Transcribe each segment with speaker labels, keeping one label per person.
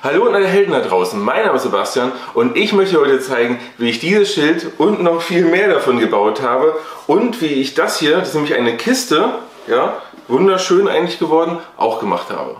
Speaker 1: Hallo und alle Helden da draußen, mein Name ist Sebastian und ich möchte heute zeigen, wie ich dieses Schild und noch viel mehr davon gebaut habe und wie ich das hier, das ist nämlich eine Kiste, ja, wunderschön eigentlich geworden, auch gemacht habe.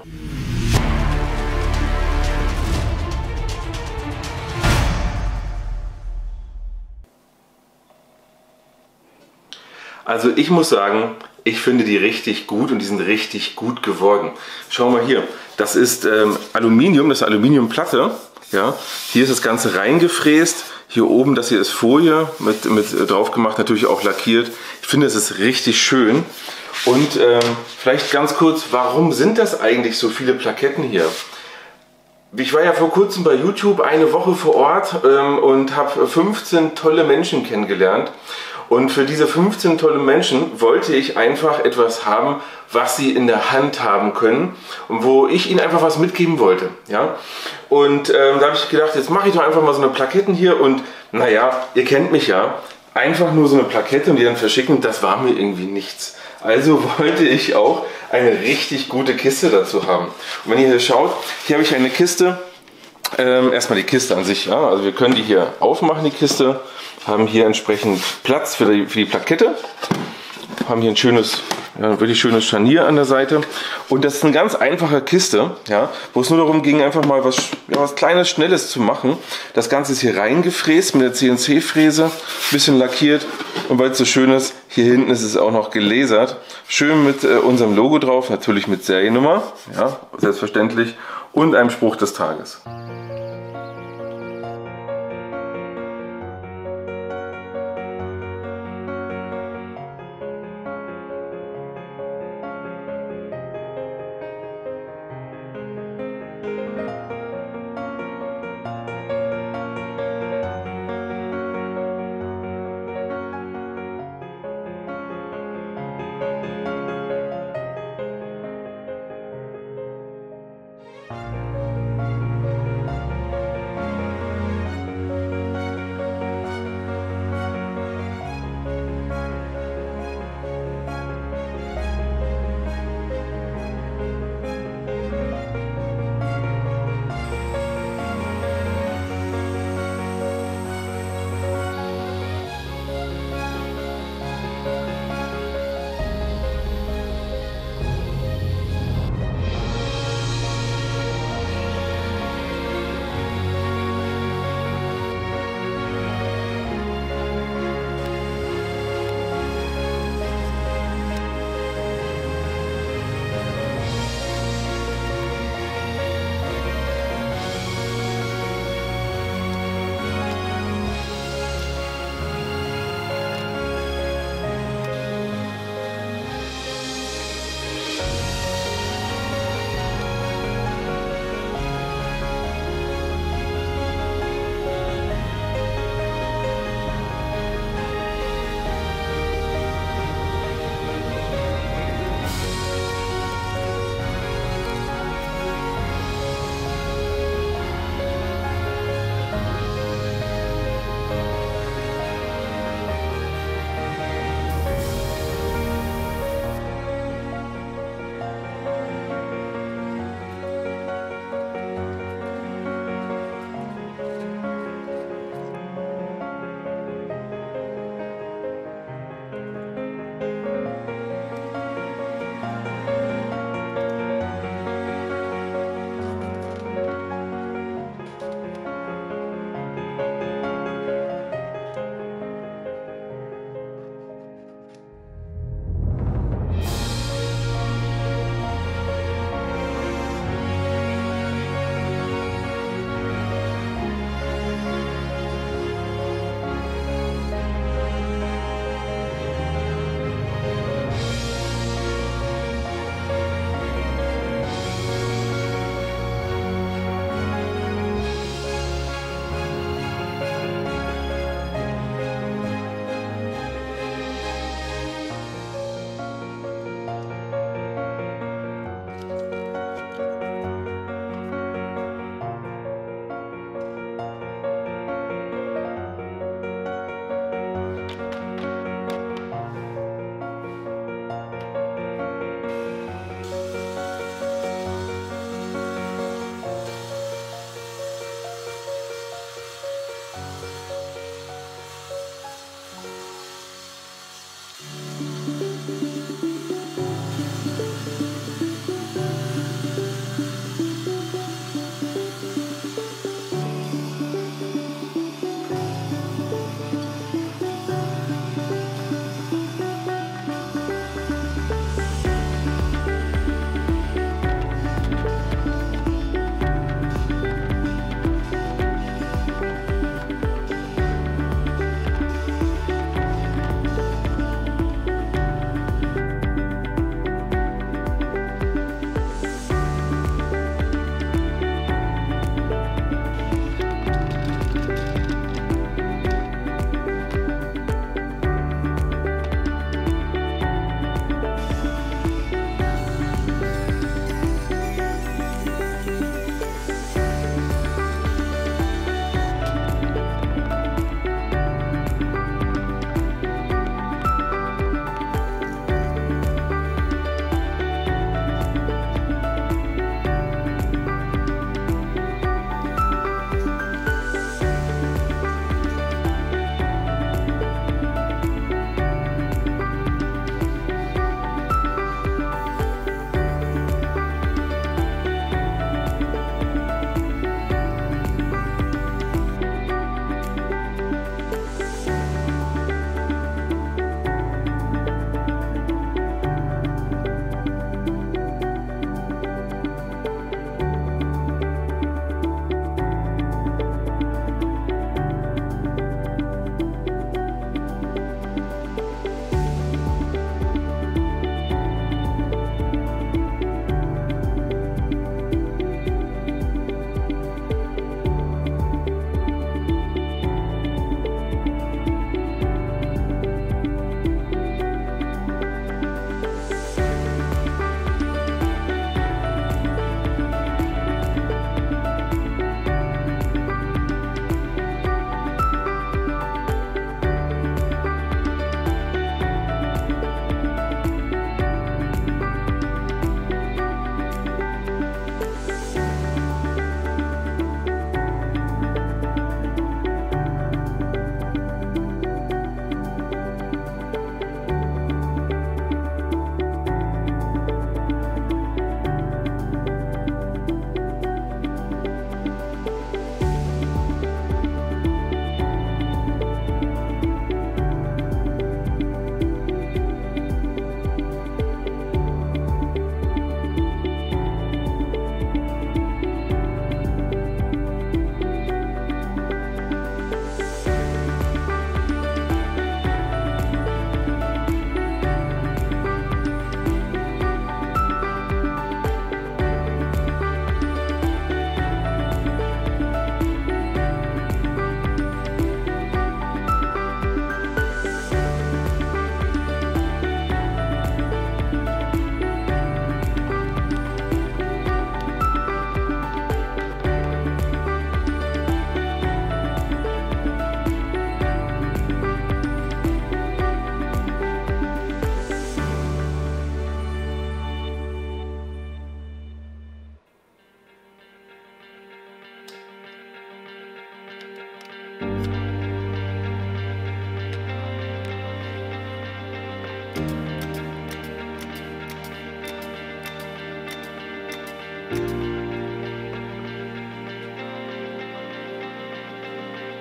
Speaker 1: Also ich muss sagen, ich finde die richtig gut und die sind richtig gut geworden. Schau mal hier, das ist Aluminium, das ist Aluminiumplatte. Ja, hier ist das Ganze reingefräst. Hier oben, das hier ist Folie mit drauf gemacht, natürlich auch lackiert. Ich finde, es ist richtig schön. Und vielleicht ganz kurz, warum sind das eigentlich so viele Plaketten hier? Ich war ja vor kurzem bei YouTube eine Woche vor Ort und habe 15 tolle Menschen kennengelernt. Und für diese 15 tolle Menschen wollte ich einfach etwas haben, was sie in der Hand haben können und wo ich ihnen einfach was mitgeben wollte. Ja? Und da habe ich gedacht, jetzt mache ich doch einfach mal so eine Plaketten hier und naja, ihr kennt mich ja, einfach nur so eine Plakette und die dann verschicken, das war mir irgendwie nichts. Also wollte ich auch eine richtig gute Kiste dazu haben. Und wenn ihr hier schaut, hier habe ich eine Kiste, erstmal die Kiste an sich, ja? Also wir können die hier aufmachen, die Kiste, haben hier entsprechend Platz für die Plakette, haben hier ein schönes, ja, wirklich schönes Scharnier an der Seite und das ist eine ganz einfache Kiste, ja, wo es nur darum ging, einfach mal was Kleines, Schnelles zu machen. Das Ganze ist hier reingefräst mit der CNC-Fräse, bisschen lackiert und weil es so schön ist, hier hinten ist es auch noch gelasert, schön mit unserem Logo drauf, natürlich mit Seriennummer, ja, selbstverständlich, und einem Spruch des Tages.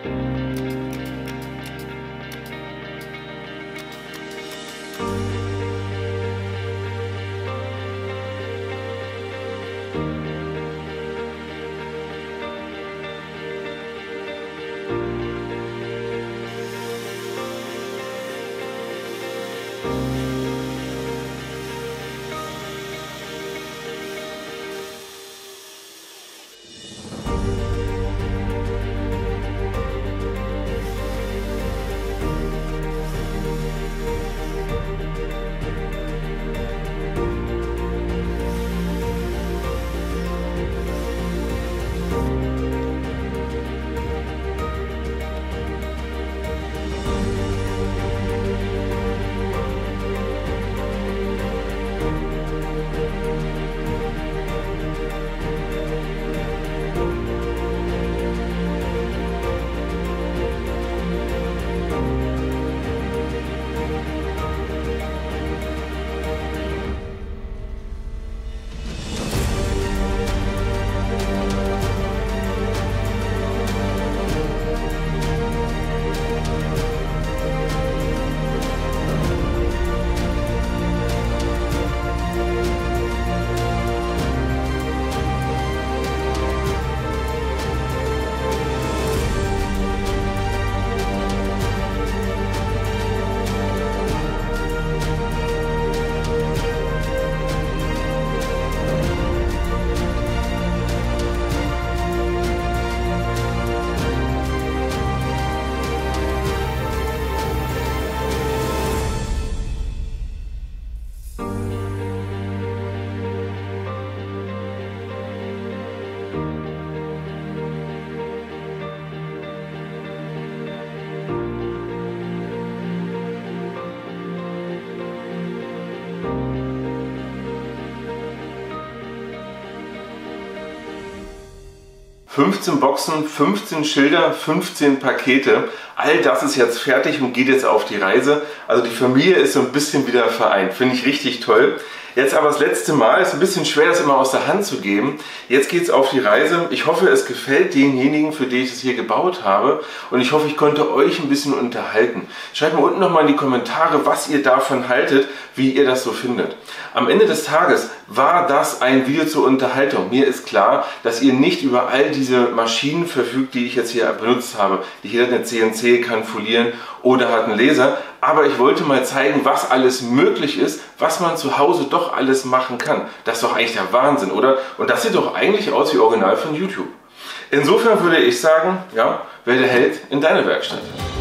Speaker 1: 15 Boxen, 15 Schilder, 15 Pakete. All das ist jetzt fertig und geht jetzt auf die Reise. Also die Familie ist so ein bisschen wieder vereint. Finde ich richtig toll. Jetzt aber das letzte Mal, ist ein bisschen schwer, das immer aus der Hand zu geben. Jetzt geht es auf die Reise. Ich hoffe, es gefällt denjenigen, für die ich das hier gebaut habe. Und ich hoffe, ich konnte euch ein bisschen unterhalten. Schreibt mir unten nochmal in die Kommentare, was ihr davon haltet, wie ihr das so findet. Am Ende des Tages war das ein Video zur Unterhaltung. Mir ist klar, dass ihr nicht über all diese Maschinen verfügt, die ich jetzt hier benutzt habe. Jeder hat eine CNC, kann folieren oder hat einen Laser. Aber ich wollte mal zeigen, was alles möglich ist, was man zu Hause doch alles machen kann. Das ist doch eigentlich der Wahnsinn, oder? Und das sieht doch eigentlich aus wie Original von YouTube. Insofern würde ich sagen, ja, werde Held in deiner Werkstatt.